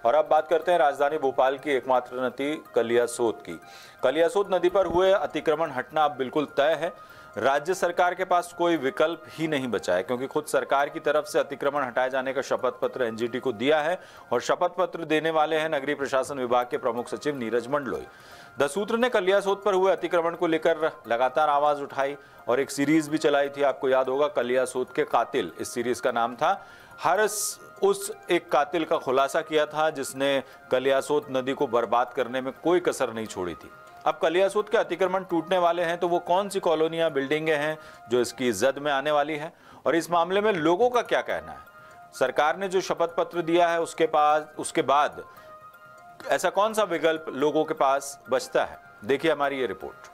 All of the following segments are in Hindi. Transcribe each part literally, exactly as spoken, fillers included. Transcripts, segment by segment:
और अब बात करते हैं राजधानी भोपाल की एकमात्र नदी कलियासोत की। कलियासोत नदी पर हुए अतिक्रमण हटना अब बिल्कुल तय है। राज्य सरकार के पास कोई विकल्प ही नहीं बचा है, क्योंकि खुद सरकार की तरफ से अतिक्रमण हटाए जाने का शपथ पत्र एनजीटी को दिया है और शपथ पत्र देने वाले हैं नगरीय प्रशासन विभाग के प्रमुख सचिव नीरज मंडलोई। द सूत्र ने कलियासोत पर हुए अतिक्रमण को लेकर लगातार आवाज उठाई और एक सीरीज भी चलाई थी। आपको याद होगा, कलियासोत के कातिल इस सीरीज का नाम था। हर उस एक कातिल का खुलासा किया था जिसने कलियासोत नदी को बर्बाद करने में कोई कसर नहीं छोड़ी थी। अब कलियासोत के अतिक्रमण टूटने वाले हैं तो वो कौन सी कॉलोनियां, बिल्डिंगें हैं जो इसकी जद में आने वाली है, और इस मामले में लोगों का क्या कहना है। सरकार ने जो शपथ पत्र दिया है उसके पास उसके बाद ऐसा कौन सा विकल्प लोगों के पास बचता है, देखिए हमारी ये रिपोर्ट।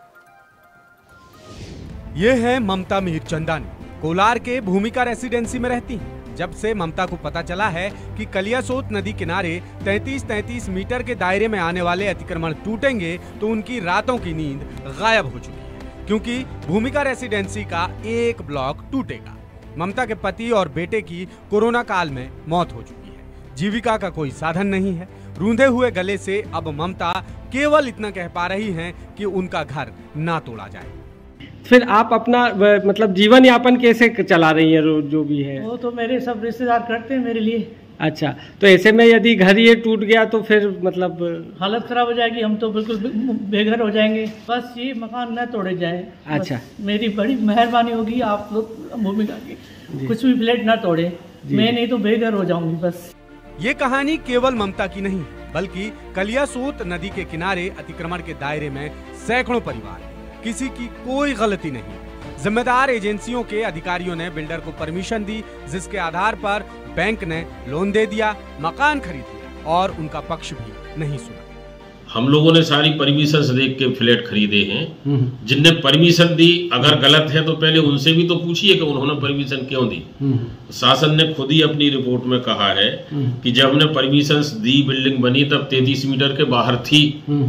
ये है ममता मीरचंदानी, कोलार के भूमिका रेसिडेंसी में रहती हैं। जब से ममता को पता चला है कि कलियासोत नदी किनारे तैंतीस तैंतीस मीटर के दायरे में आने वाले अतिक्रमण टूटेंगे तो उनकी रातों की नींद गायब हो चुकी है, क्योंकि भूमिका रेसिडेंसी का एक ब्लॉक टूटेगा। ममता के पति और बेटे की कोरोना काल में मौत हो चुकी है। जीविका का कोई साधन नहीं है। रूंधे हुए गले से अब ममता केवल इतना कह पा रही हैं कि उनका घर ना तोड़ा जाए। फिर आप अपना मतलब जीवन यापन कैसे चला रही है? रोज जो भी है वो तो मेरे सब रिश्तेदार करते हैं मेरे लिए। अच्छा, तो ऐसे में यदि घर ये टूट गया तो फिर मतलब हालत खराब हो जाएगी, हम तो बिल्कुल बेघर हो जाएंगे। बस ये मकान न तोड़े जाए। अच्छा, मेरी बड़ी मेहरबानी होगी आप लोग भूमिका की, कुछ भी फ्लैट ना तोड़े, मैं नहीं तो बेघर हो जाऊंगी। बस ये कहानी केवल ममता की नहीं, बल्कि कलियासोत नदी के किनारे अतिक्रमण के दायरे में सैकड़ों परिवार, किसी की कोई गलती नहीं। जिम्मेदार एजेंसियों के अधिकारियों ने बिल्डर को परमिशन दी, जिसके आधार पर बैंक ने लोन दे दिया, मकान खरीद लिया और उनका पक्ष भी नहीं सुना। हम लोगों ने सारी परमिशन देख के फ्लैट खरीदे हैं। जिनने परमिशन दी अगर गलत है तो पहले उनसे भी तो पूछिए कि उन्होंने परमिशन क्यों दी। शासन ने खुद ही अपनी रिपोर्ट में कहा है कि जब हमने परमिशन दी, बिल्डिंग बनी तब तैंतीस मीटर के बाहर थी।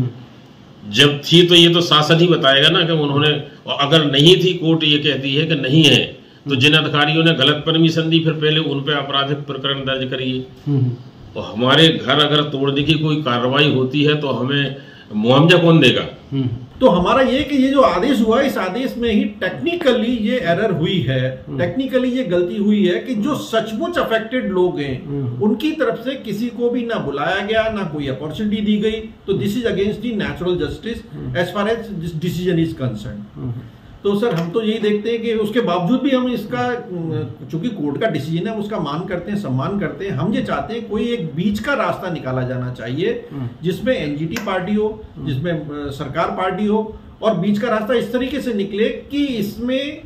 जब थी तो ये तो शासन ही बताएगा ना कि उन्होंने, अगर नहीं थी कोर्ट ये कहती है कि नहीं है, तो जिन अधिकारियों ने गलत परमिशन दी फिर पहले उन पे आपराधिक प्रकरण दर्ज करिए। और हमारे घर अगर तोड़ने की कोई कार्रवाई होती है तो हमें मुआवजा कौन देगा? तो हमारा ये कि ये जो आदेश हुआ, इस आदेश में ही टेक्निकली ये एरर हुई है, टेक्निकली ये गलती हुई है कि जो सचमुच अफेक्टेड लोग हैं उनकी तरफ से किसी को भी ना बुलाया गया, ना कोई अपॉर्चुनिटी दी गई। तो this is against the natural justice as far as this decision is concern. तो सर हम तो यही देखते हैं कि उसके बावजूद भी हम इसका, चूंकि कोर्ट का डिसीजन है, उसका मान करते हैं, सम्मान करते हैं। हम ये चाहते हैं कोई एक बीच का रास्ता निकाला जाना चाहिए जिसमें एनजीटी पार्टी हो, जिसमें सरकार पार्टी हो, और बीच का रास्ता इस तरीके से निकले कि इसमें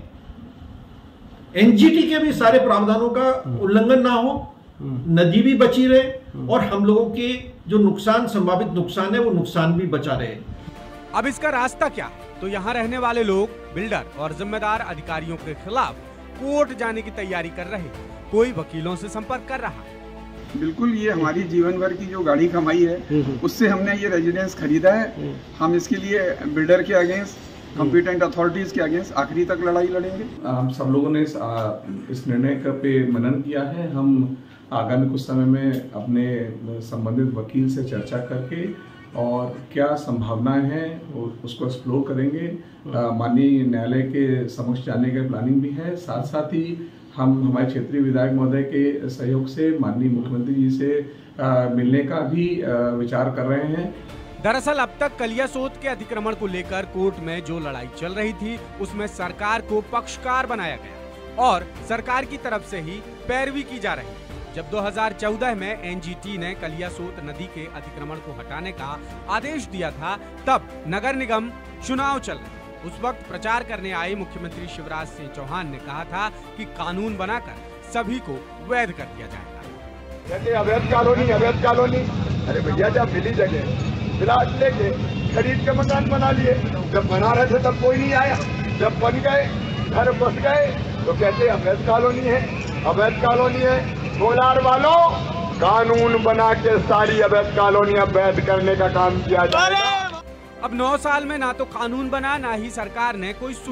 एनजीटी के भी सारे प्रावधानों का उल्लंघन ना हो, नदी भी बची रहे और हम लोगों के जो नुकसान, संभावित नुकसान है, वो नुकसान भी बचा रहे। अब इसका रास्ता क्या? तो यहाँ रहने वाले लोग बिल्डर और जिम्मेदार अधिकारियों के खिलाफ कोर्ट जाने की तैयारी कर रहे हैं। कोई वकीलों से संपर्क कर रहा है। बिल्कुल, ये हमारी जीवन भर की जो गाड़ी कमाई है उससे हमने ये रेजिडेंस खरीदा है। हम इसके लिए बिल्डर के अगेंस्ट, कॉम्पिटेंट अथॉरिटीज के अगेंस्ट आखिरी तक लड़ाई लड़ेंगे। हम सब लोगों ने इस, इस निर्णय पे मनन किया है। हम आगामी कुछ समय में अपने संबंधित वकील से चर्चा करके और क्या संभावनाएं हैं उसको एक्सप्लोर करेंगे। माननीय न्यायालय के समक्ष जाने का प्लानिंग भी है। साथ साथ ही हम हमारे क्षेत्रीय विधायक महोदय के सहयोग से माननीय मुख्यमंत्री जी से आ, मिलने का भी आ, विचार कर रहे हैं। दरअसल अब तक कलियासोत के अतिक्रमण को लेकर कोर्ट में जो लड़ाई चल रही थी उसमें सरकार को पक्षकार बनाया गया और सरकार की तरफ से ही पैरवी की जा रही है। जब दो हज़ार चौदह में एनजीटी ने कलियासोत नदी के अतिक्रमण को हटाने का आदेश दिया था, तब नगर निगम चुनाव चल रहे। उस वक्त प्रचार करने आए मुख्यमंत्री शिवराज सिंह चौहान ने कहा था कि कानून बनाकर सभी को वैध कर दिया जाएगा। कहते अवैध कॉलोनी, अवैध कॉलोनी, अरे भैया जब मिली जगह फिलहाल लेके खरीद के मकान बना लिए। जब बना रहे थे तब कोई नहीं आया, जब बन गए, घर बस गए तो कहते अवैध कॉलोनी है, अवैध कॉलोनी है। कोलार वालों, कानून बना के सारी अवैध कॉलोनियां वैध करने का काम किया जाएगा। अब नौ साल में ना तो कानून बना, ना ही सरकार ने कोई सुध ली।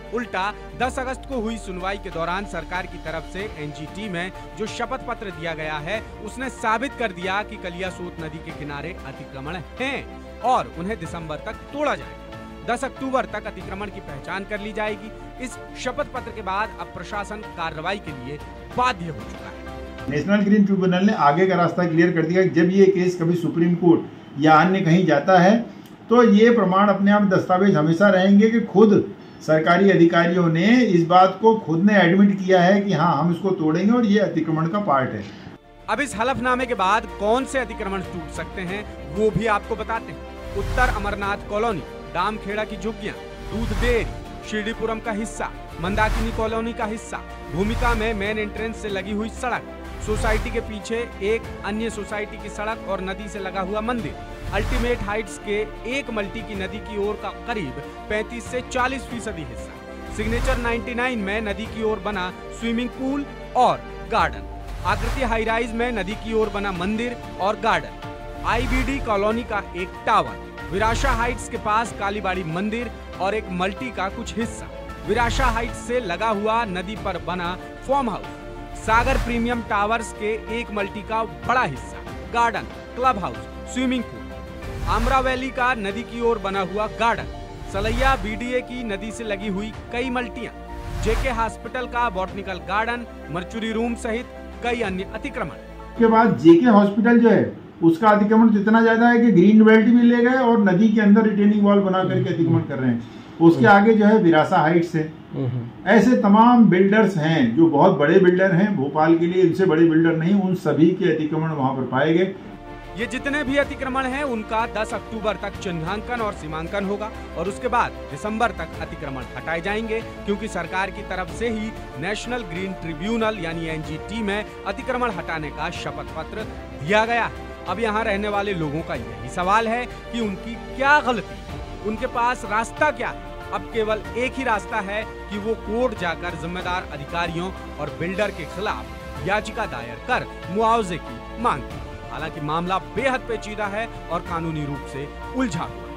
उल्टा दस अगस्त को हुई सुनवाई के दौरान सरकार की तरफ से एनजीटी में जो शपथ पत्र दिया गया है उसने साबित कर दिया कि कलियासोत नदी के किनारे अतिक्रमण हैं और उन्हें दिसंबर तक तोड़ा जाएगा। दस अक्टूबर तक अतिक्रमण की पहचान कर ली जाएगी। इस शपथ पत्र के बाद अब प्रशासन कार्रवाई के लिए बाध्य हो चुका है। नेशनल ग्रीन ट्रिब्यूनल ने आगे का रास्ता क्लियर कर दिया कि जब ये केस कभी सुप्रीम कोर्ट या अन्य कहीं जाता है तो ये प्रमाण अपने आप दस्तावेज हमेशा रहेंगे कि खुद सरकारी अधिकारियों ने इस बात को खुद ने एडमिट किया है कि हाँ हम इसको तोड़ेंगे और ये अतिक्रमण का पार्ट है। अब इस हलफनामे के बाद कौन से अतिक्रमण टूट सकते हैं वो भी आपको बताते हैं। उत्तर अमरनाथ कॉलोनी, डामखेड़ा की झुग्गियां, दूध डेयरी, शिरडीपुरम का हिस्सा, मंदाकिनी कॉलोनी का हिस्सा, भूमिका में मेन एंट्रेंस से लगी हुई सड़क, सोसाइटी के पीछे एक अन्य सोसाइटी की सड़क और नदी से लगा हुआ मंदिर, अल्टीमेट हाइट्स के एक मल्टी की नदी की ओर का करीब पैंतीस से चालीस फीसदी हिस्सा, सिग्नेचर निन्यानवे में नदी की ओर बना स्विमिंग पूल और गार्डन, आकृति हाई राइज में नदी की ओर बना मंदिर और गार्डन, आईबीडी कॉलोनी का एक टावर, विराशा हाइट्स के पास कालीबाड़ी मंदिर और एक मल्टी का कुछ हिस्सा, विराशा हाइट्स से लगा हुआ नदी पर बना farm house, Sagar premium towers के एक मल्टी का बड़ा हिस्सा, garden, club house, swimming pool, Amra valley का नदी की ओर बना हुआ गार्डन, सलैया बीडीए की नदी से लगी हुई कई मल्टियां, जेके हॉस्पिटल का बॉटनिकल गार्डन, मर्चुरी रूम सहित कई अन्य अतिक्रमण। के बाद जेके हॉस्पिटल जो है उसका अतिक्रमण तो इतना ज्यादा है कि ग्रीन बेल्ट भी ले गए और नदी के अंदर रिटेनिंग वॉल बना करके अतिक्रमण कर रहे हैं। उसके आगे जो है विरासा हाइट्स है। ऐसे तमाम बिल्डर्स हैं जो बहुत बड़े बिल्डर हैं, भोपाल के लिए इनसे बड़े बिल्डर नहीं, उन सभी के अतिक्रमण वहां पर पाए गए। ये जितने भी अतिक्रमण हैं उनका दस अक्टूबर तक चिन्हांकन और सीमांकन होगा और उसके बाद दिसंबर तक अतिक्रमण हटाए जाएंगे, क्योंकि सरकार की तरफ से ही नेशनल ग्रीन ट्रिब्यूनल यानी एनजीटी में अतिक्रमण हटाने का शपथ पत्र दिया गया है। अब यहाँ रहने वाले लोगों का यही सवाल है कि उनकी क्या गलती, उनके पास रास्ता क्या है। अब केवल एक ही रास्ता है कि वो कोर्ट जाकर जिम्मेदार अधिकारियों और बिल्डर के खिलाफ याचिका दायर कर मुआवजे की मांग करें। हालांकि मामला बेहद पेचीदा है और कानूनी रूप से उलझा हुआ।